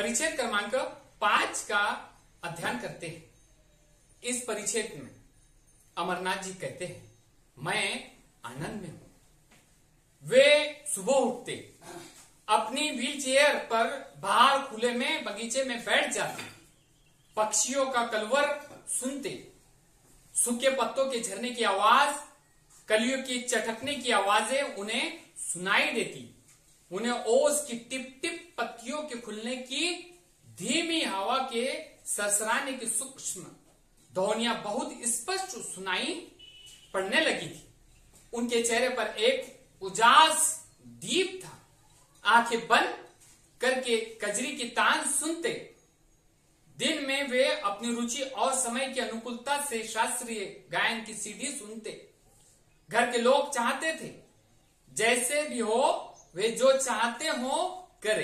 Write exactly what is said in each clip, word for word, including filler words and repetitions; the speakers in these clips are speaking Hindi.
परिच्छेद क्रमांक पांच का अध्ययन करते हैं। इस परिच्छेद में अमरनाथ जी कहते हैं, मैं आनंद में हूं। वे सुबह उठते, अपनी व्हील चेयर पर बाहर खुले में बगीचे में बैठ जाते, पक्षियों का कलवर सुनते, सूखे पत्तों के झरने की आवाज, कलियों की चटकने की आवाजें उन्हें सुनाई देती। उन्हें ओस की टिप टिप पत्तियों के खुलने की, धीमी हवा के सरसराने की सूक्ष्म ध्वनियां बहुत स्पष्ट सुनाई पड़ने लगी थी। उनके चेहरे पर एक उजास दीप था। आंखें बंद करके कजरी की तान सुनते। दिन में वे अपनी रुचि और समय की अनुकूलता से शास्त्रीय गायन की सीडी सुनते। घर के लोग चाहते थे जैसे भी हो वे जो चाहते हो करे।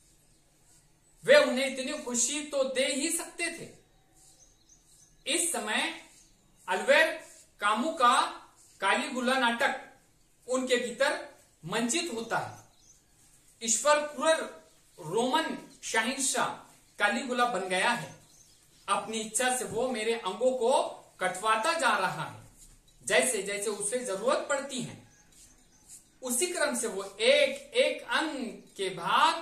वे उन्हें इतनी खुशी तो दे ही सकते थे। इस समय अलवेर कामू का कालीगुला नाटक उनके भीतर मंचित होता है। ईश्वर क्रूर रोमन शहंशाह कालीगुला बन गया है। अपनी इच्छा से वो मेरे अंगों को कटवाता जा रहा है, जैसे जैसे उसे जरूरत पड़ती है। उसी क्रम से वो एक एक अंग के भाग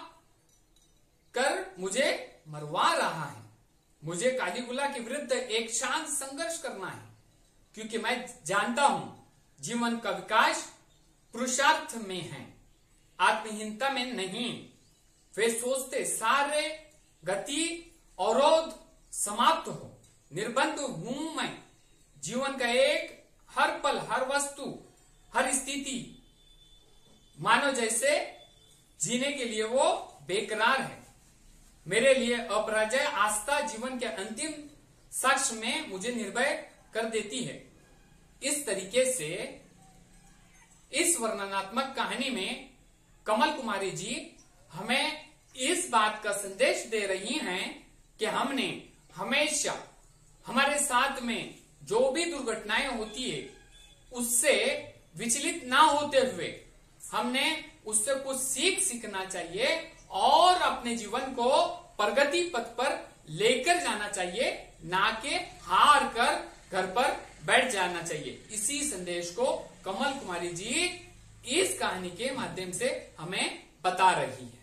कर मुझे मरवा रहा है। मुझे कालीगुला के विरुद्ध एक शांत संघर्ष करना है, क्योंकि मैं जानता हूं जीवन का विकास पुरुषार्थ में है, आत्महीनता में नहीं। वे सोचते सारे गति अवरोध समाप्त हो, निर्बंध हूं मैं। जीवन का एक हर पल, हर वस्तु, हर स्थिति मानो जैसे जीने के लिए वो बेकरार है। मेरे लिए अपराजय आस्था जीवन के अंतिम साक्ष्य में मुझे निर्भय कर देती है। इस तरीके से इस वर्णनात्मक कहानी में कमल कुमारी जी हमें इस बात का संदेश दे रही हैं कि हमने हमेशा हमारे साथ में जो भी दुर्घटनाएं होती है उससे विचलित ना होते हुए हमने उससे कुछ सीख सीखना चाहिए और अपने जीवन को प्रगति पथ पर लेकर जाना चाहिए, ना कि हार कर घर पर बैठ जाना चाहिए। इसी संदेश को कमल कुमारी जी इस कहानी के माध्यम से हमें बता रही है।